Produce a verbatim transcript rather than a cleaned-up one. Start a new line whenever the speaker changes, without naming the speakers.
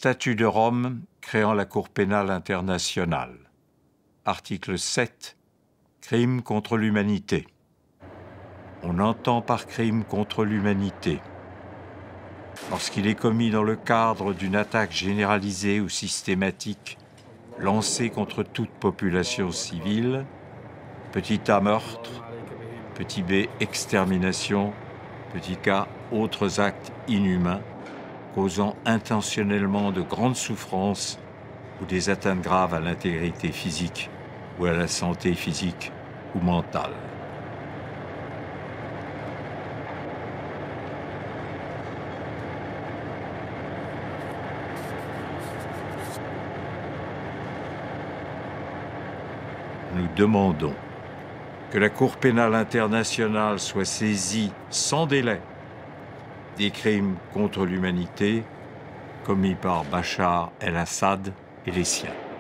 Statut de Rome créant la Cour pénale internationale. Article sept. Crime contre l'humanité. On entend par crime contre l'humanité lorsqu'il est commis dans le cadre d'une attaque généralisée ou systématique lancée contre toute population civile, petit a meurtre, petit b extermination, petit k autres actes inhumains, causant intentionnellement de grandes souffrances ou des atteintes graves à l'intégrité physique ou à la santé physique ou mentale. Nous demandons que la Cour pénale internationale soit saisie sans délai des crimes contre l'humanité commis par Bachar el-Assad et les siens.